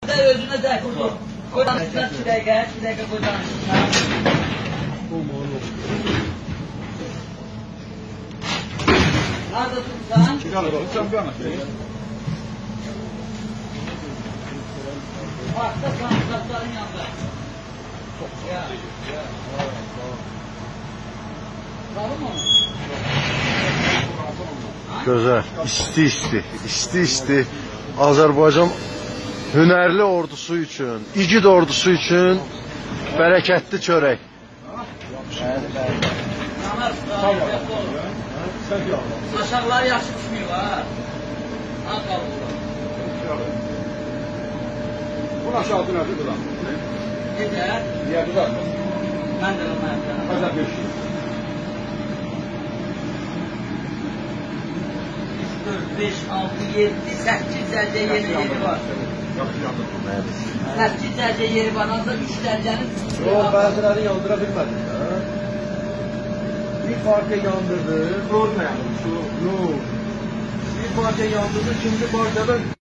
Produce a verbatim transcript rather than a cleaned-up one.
da özünə zəh vurur. Qoydanışlar iki dəqiqə, iki dəqiqə qoydanışlar. Nerede tutsan? Çıkalım, sen bir yana. Parkta sanatçıların yanında. Ya. Kalın mı? Gözəl, isti-isti, isti-isti Azərbaycan hünərli ordusu üçün, igid ordusu üçün bərəkətli çörək. Aşağılar yaxşı düşmüyor ha. Az qalır. Bunun aşağısı nədir duran? Necə? Niyə duran? Mən də onu yapacağım. Kaza beş yüz. dört, beş, altı, yedi, səkkiz dərəcə yeri yeri var. Yaxşı yandır. səkkiz dərəcə yeri var. Ancaq üç dərəcənin Yox, bəziləri yandıra bilmədik. Bir partiya yandırdı. Rozla yandı. Yox. Bir partiya yandırdı, şimdi partiyada